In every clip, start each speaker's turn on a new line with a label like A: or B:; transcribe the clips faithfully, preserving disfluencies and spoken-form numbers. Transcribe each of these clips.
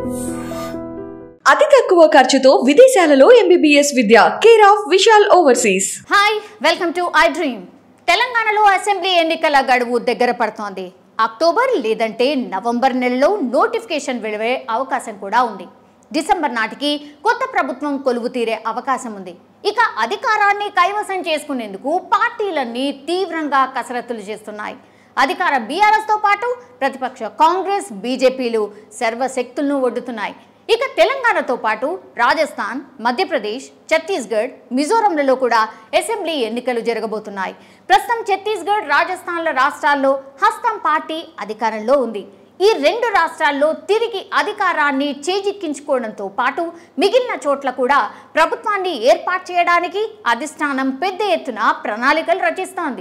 A: అతి తక్కువ ఖర్చుతో విదేశాలలో ఎంబీబీఎస్ విద్య care of Vishal overseas.
B: Hi, welcome to I dream. తెలంగాణలో అసెంబ్లీ ఎన్నికల గడువు దగ్గర పడుతోంది. అక్టోబర్ లేదంటే నవంబర్ నెలలో నోటిఫికేషన్ వెలువడే అవకాశం కూడా ఉంది. డిసెంబర్ నాటికి కొత్త ప్రభుత్వం కొలువు తీరే అవకాశం ఉంది. ఇక అధికారాన్ని కైవసం చేసుకునేందుకు పార్టీలన్నీ తీవ్రంగా కసరత్తులు చేస్తున్నాయి. అధికార బీఆర్ఎస్ తో పాటు ప్రతిపక్ష కాంగ్రెస్, బీజేపీలు సర్వశక్తులను ఒడ్డుతున్నాయి. ఇక తెలంగాణతో పాటు రాజస్థాన్, మధ్యప్రదేశ్, ఛత్తీస్గఢ్, మిజోరంలలో కూడా అసెంబ్లీ ఎన్నికలు జరగబోతున్నాయి. ప్రస్తుతం ఛత్తీస్గఢ్, రాజస్థాన్ల రాష్ట్రాల్లో హస్తం పార్టీ అధికారంలో ఉంది. ఈ రెండు రాష్ట్రాల్లో తిరిగి అధికారాన్ని చేజిక్కించుకోవడంతో పాటు మిగిలిన చోట్ల కూడా ప్రభుత్వాన్ని ఏర్పాటు చేయడానికి అధిష్టానం పెద్ద ఎత్తున ప్రణాళికలు రచిస్తోంది.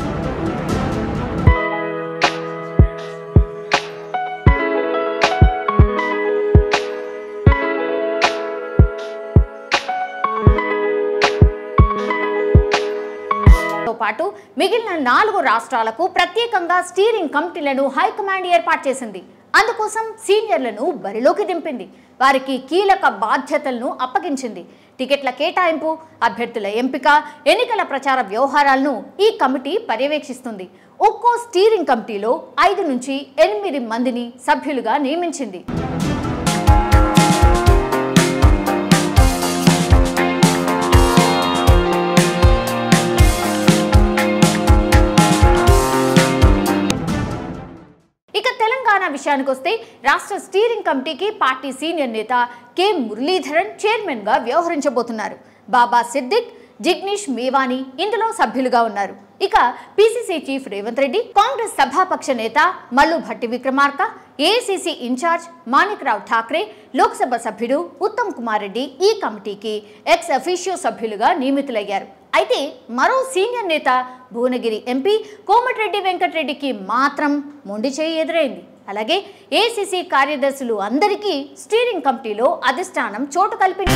B: పాటు మిగిలిన నాలుగు రాష్ట్రాలకు ప్రత్యేకంగా స్టీరింగ్ కమిటీలను హైకమాండ్ ఏర్పాటు చేసింది. అందుకోసం సీనియర్లను బరిలోకి దింపింది. వారికి కీలక బాధ్యతలను అప్పగించింది. టికెట్ల కేటాయింపు, అభ్యర్థుల ఎంపిక, ఎన్నికల ప్రచార వ్యవహారాలను ఈ కమిటీ పర్యవేక్షిస్తుంది. ఒక్కో స్టీరింగ్ కమిటీలో ఐదు నుంచి ఎనిమిది మందిని సభ్యులుగా నియమించింది. తెలంగాణ విషయానికి వస్తే రాష్ట్ర స్టీరింగ్ కమిటీకి పార్టీ సీనియర్ నేత కె మురళీధరన్ చైర్మన్ గా వ్యవహరించబోతున్నారు. బాబా సిద్దిక్, జిగ్నేష్ మేవాని ఇందులో సభ్యులుగా ఉన్నారు. ఇక పీసీసీ చీఫ్ రేవంత్ రెడ్డి, కాంగ్రెస్ సభాపక్ష నేత మల్లు భట్టి విక్రమార్క, ఏఐసీసీ ఇన్ఛార్జ్ మాణిక్ రావు ఠాక్రే, లోక్సభ సభ్యుడు ఉత్తమ్ కుమార్ రెడ్డి ఈ కమిటీకి ఎక్స్ అఫీషియో సభ్యులుగా నియమితులయ్యారు. అయితే మరో సీనియర్ నేత భువనగిరి ఎంపీ కోమటిరెడ్డి వెంకటరెడ్డికి మాత్రం మొండి చేయి ఎదురైంది. అలాగే ఏఐసీసీ కార్యదర్శులు అందరికీ స్టీరింగ్ కమిటీలో అధిష్టానం చోటు కల్పింది.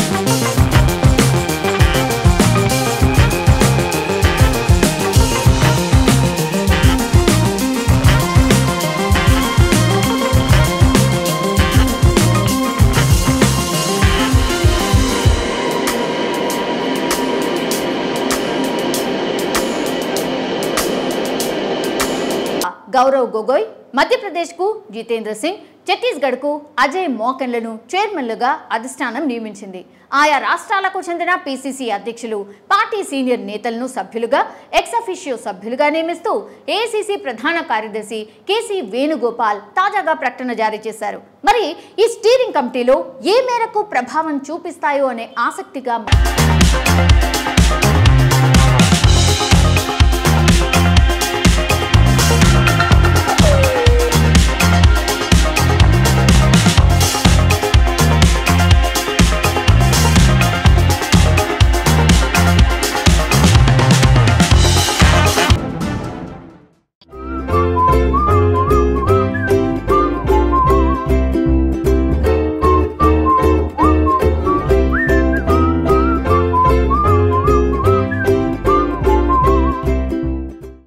B: గౌరవ్ గొగోయ్ మధ్యప్రదేశ్కు జితేంద్ర సింగ్, ఛత్తీస్గఢ్కు అజయ్ మోకన్లను చైర్మన్లుగా అధిష్టానం నియమించింది. ఆయా రాష్ట్రాలకు చెందిన పీసీసీ అధ్యక్షులు పార్టీ సీనియర్ నేతలను సభ్యులుగా, ఎక్స్ అఫీషియో సభ్యులుగా నియమిస్తూ ఏఐసీసీ ప్రధాన కార్యదర్శి కేసీ వేణుగోపాల్ తాజాగా ప్రకటన జారీ చేశారు. మరి ఈ స్టీరింగ్ కమిటీలో ఏ మేరకు ప్రభావం చూపిస్తాయో అనే ఆసక్తిగా